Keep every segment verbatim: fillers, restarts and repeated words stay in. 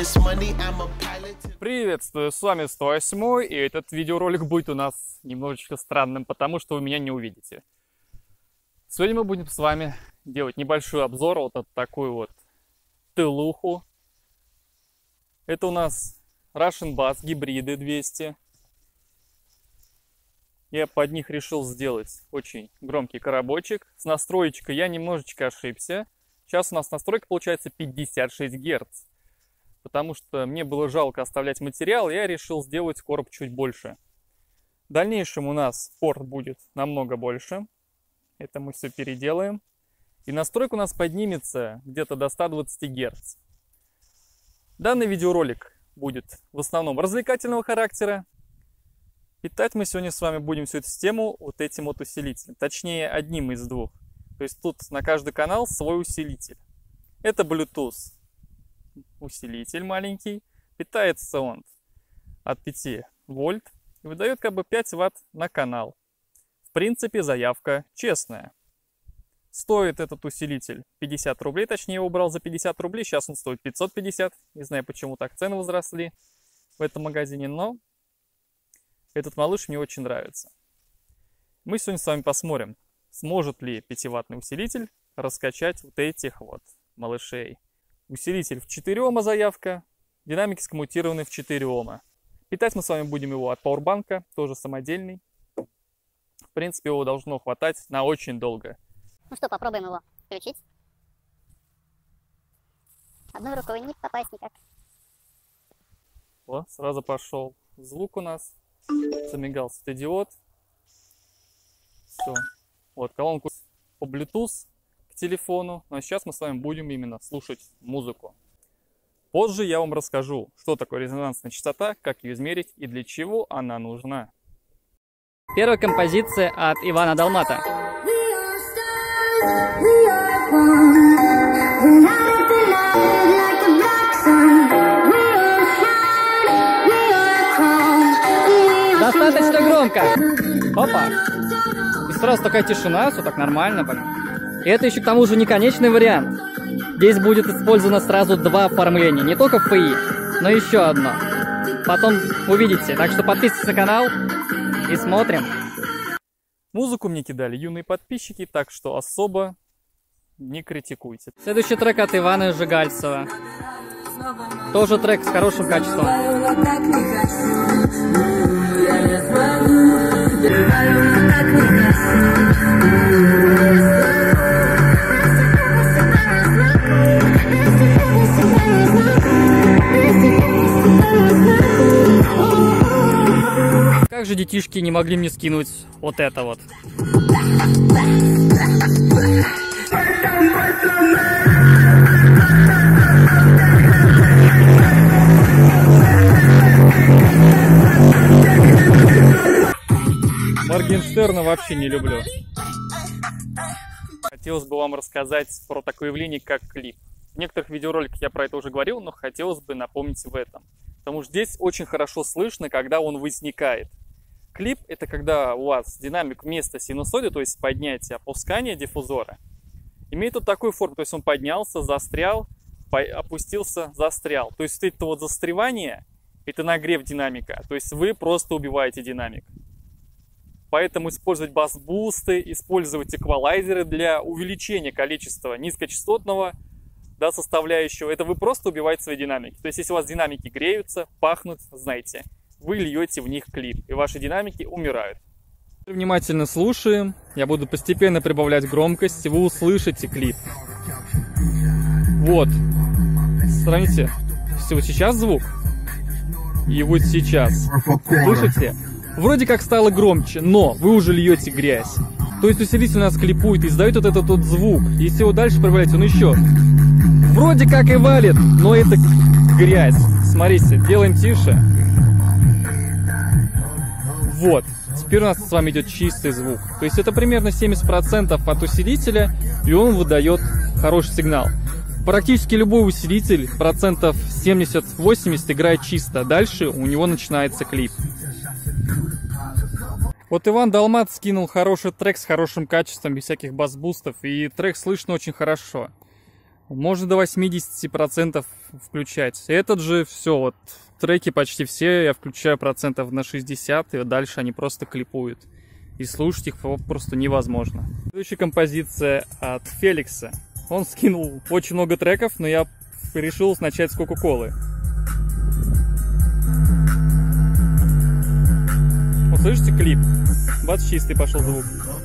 Приветствую, с вами сто восьмой, и этот видеоролик будет у нас немножечко странным, потому что вы меня не увидите. Сегодня мы будем с вами делать небольшой обзор вот от такую вот тылуху. Это у нас Russian Bass гибриды двести. Я под них решил сделать очень громкий коробочек. С настроечкой я немножечко ошибся. Сейчас у нас настройка получается пятьдесят шесть герц. Потому что мне было жалко оставлять материал, я решил сделать короб чуть больше. В дальнейшем у нас порт будет намного больше. Это мы все переделаем. И настройка у нас поднимется где-то до ста двадцати герц. Данный видеоролик будет в основном развлекательного характера. Питать мы сегодня с вами будем всю эту систему вот этим вот усилителем. Точнее, одним из двух. То есть тут на каждый канал свой усилитель. Это Bluetooth усилитель маленький. Питается он от пяти вольт и выдает как бы пять ватт на канал. В принципе, заявка честная. Стоит этот усилитель пятьдесят рублей, точнее, я его брал за пятьдесят рублей, сейчас он стоит пятьсот пятьдесят. Не знаю, почему так цены возросли в этом магазине, но этот малыш мне очень нравится. Мы сегодня с вами посмотрим, сможет ли пятиваттный усилитель раскачать вот этих вот малышей. Усилитель в четыре ома заявка, динамики скоммутированы в четыре ома. Питать мы с вами будем его от пауэрбанка, тоже самодельный. В принципе, его должно хватать на очень долго. Ну что, попробуем его включить. Одной рукой не попасть никак. Вот, сразу пошел звук у нас. Замигал светодиод. Все. Вот, колонку по Bluetooth к телефону. Но сейчас мы с вами будем именно слушать музыку. Позже я вам расскажу, что такое резонансная частота, как ее измерить и для чего она нужна. Первая композиция от Ивана Далмата. Достаточно громко. Опа. И сразу такая тишина, все так нормально. И это еще к тому же не конечный вариант. Здесь будет использовано сразу два оформления. Не только эф и, но еще одно. Потом увидите. Так что подписывайтесь на канал и смотрим. Музыку мне кидали юные подписчики, так что особо не критикуйте. Следующий трек от Ивана Жигальцева. Тоже трек с хорошим качеством. Как же детишки не могли мне скинуть вот это вот. Моргенштерна вообще не люблю. Хотелось бы вам рассказать про такое явление, как клип. В некоторых видеороликах я про это уже говорил, но хотелось бы напомнить в этом. Потому что здесь очень хорошо слышно, когда он возникает. Клип — это когда у вас динамик вместо синусоида, то есть поднятие, опускание диффузора, имеет вот такую форму. То есть он поднялся, застрял, опустился, застрял. То есть это вот застревание — это нагрев динамика. То есть вы просто убиваете динамик. Поэтому использовать бас-бусты, использовать эквалайзеры для увеличения количества низкочастотного, да, составляющего, это вы просто убиваете свои динамики. То есть если у вас динамики греются, пахнут, знаете, вы льете в них клип, и ваши динамики умирают. Внимательно слушаем, я буду постепенно прибавлять громкость, и вы услышите клип. Вот, сравните, вот сейчас звук, и вот сейчас, слышите? Вроде как стало громче, но вы уже льете грязь. То есть усилитель у нас клипует и издает вот этот вот звук. Если его дальше прибавлять, он еще вроде как и валит, но это грязь. Смотрите, делаем тише. Вот. Теперь у нас с вами идет чистый звук. То есть это примерно семьдесят процентов от усилителя, и он выдает хороший сигнал. Практически любой усилитель, процентов семьдесят-восемьдесят, играет чисто. Дальше у него начинается клип. Вот Иван Далмат скинул хороший трек с хорошим качеством, без всяких бас-бустов, и трек слышно очень хорошо. можно до восьмидесяти процентов включать. Этот же все, вот треки почти все я включаю процентов на шестьдесят, и дальше они просто клипуют. И слушать их просто невозможно. Следующая композиция от Феликса. Он скинул очень много треков, но я решил начать с Кока-Колы. Вот слышите клип? Бац, чистый пошел звук.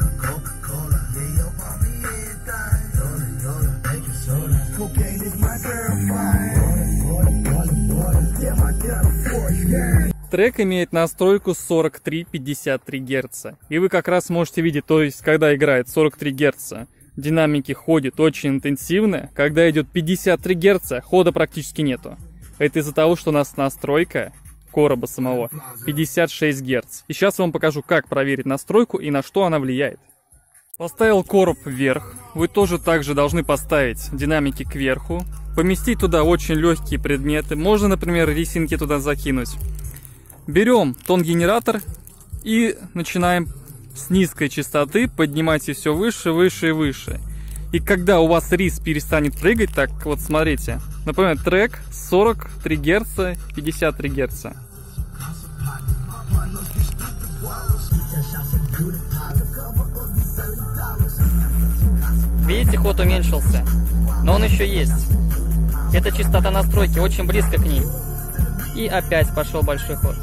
Трек имеет настройку сорок три пятьдесят три герца. И вы как раз можете видеть, то есть когда играет сорок три герца, динамики ходят очень интенсивно. Когда идет пятьдесят три герца, хода практически нету. Это из-за того, что у нас настройка короба самого пятьдесят шесть герц. И сейчас я вам покажу, как проверить настройку и на что она влияет. Поставил короб вверх. Вы тоже также должны поставить динамики кверху. Поместить туда очень легкие предметы. Можно, например, резинки туда закинуть. Берем тон-генератор и начинаем с низкой частоты поднимать ее все выше, выше и выше. И когда у вас рис перестанет прыгать, так вот смотрите. Например, трек сорок три герца, пятьдесят три герца. Видите, ход уменьшился, но он еще есть. Это частота настройки, очень близко к ним. И опять пошел большой ход.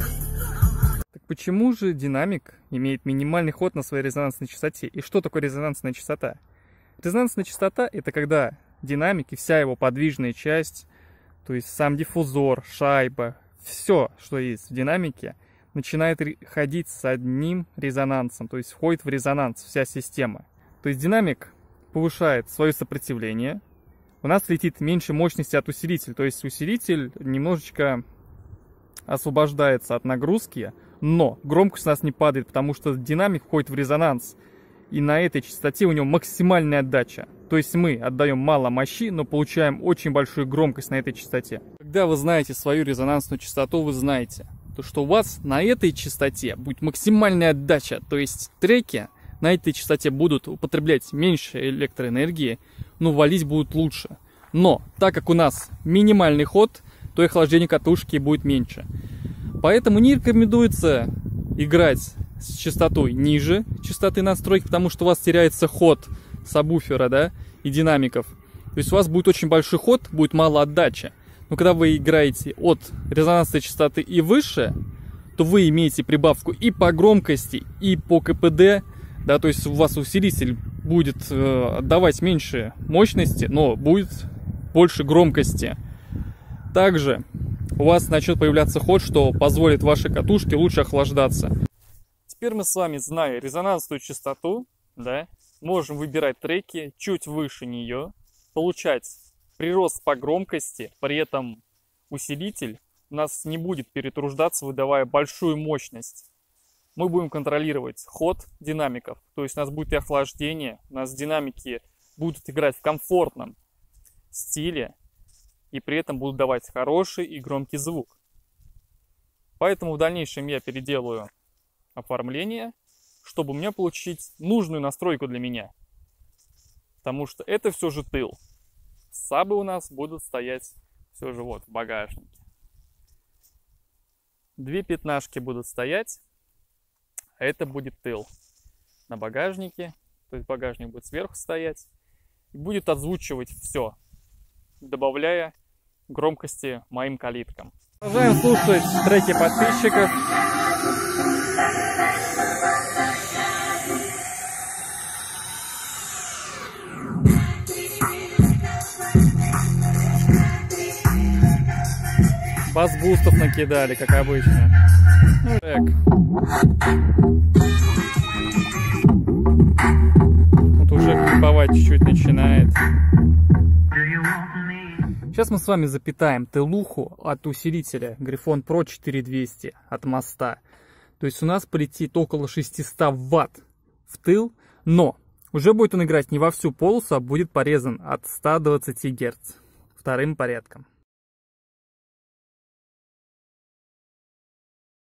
Так почему же динамик имеет минимальный ход на своей резонансной частоте? И что такое резонансная частота? Резонансная частота — это когда динамик и вся его подвижная часть, то есть сам диффузор, шайба, все, что есть в динамике, начинает ходить с одним резонансом, то есть входит в резонанс вся система. То есть динамик повышает свое сопротивление, у нас летит меньше мощности от усилителя, то есть усилитель немножечко освобождается от нагрузки, но громкость у нас не падает, потому что динамик входит в резонанс, и на этой частоте у него максимальная отдача. То есть мы отдаем мало мощи, но получаем очень большую громкость на этой частоте. Когда вы знаете свою резонансную частоту, вы знаете, то что у вас на этой частоте будет максимальная отдача, то есть треки на этой частоте будут употреблять меньше электроэнергии, но валить будут лучше. Но так как у нас минимальный ход, то и охлаждение катушки будет меньше. Поэтому не рекомендуется играть с частотой ниже частоты настройки, потому что у вас теряется ход сабвуфера, да, и динамиков. То есть у вас будет очень большой ход, будет мало отдачи. Но когда вы играете от резонансной частоты и выше, то вы имеете прибавку и по громкости, и по КПД. Да, то есть у вас усилитель будет э, отдавать меньше мощности, но будет больше громкости. Также у вас начнет появляться ход, что позволит вашей катушке лучше охлаждаться. Теперь мы с вами, зная резонансную частоту, да, можем выбирать треки чуть выше нее, получать прирост по громкости, при этом усилитель у нас не будет перетруждаться, выдавая большую мощность. Мы будем контролировать ход динамиков, то есть у нас будет и охлаждение, у нас динамики будут играть в комфортном стиле и при этом будут давать хороший и громкий звук. Поэтому в дальнейшем я переделаю оформление, чтобы мне получить нужную настройку для меня. Потому что это все же тыл. Сабы у нас будут стоять все же вот в багажнике. Две пятнашки будут стоять. Это будет тыл на багажнике, то есть багажник будет сверху стоять и будет отзвучивать все, добавляя громкости моим калиткам. Продолжаем слушать треки подписчиков. Бас-бустов накидали, как обычно. Трек. Вот уже клиповать чуть-чуть начинает. Сейчас мы с вами запитаем тылуху от усилителя Грифон Про четыре двести от моста. То есть у нас полетит около шестисот ватт в тыл, но уже будет он играть не во всю полосу, а будет порезан от ста двадцати герц вторым порядком.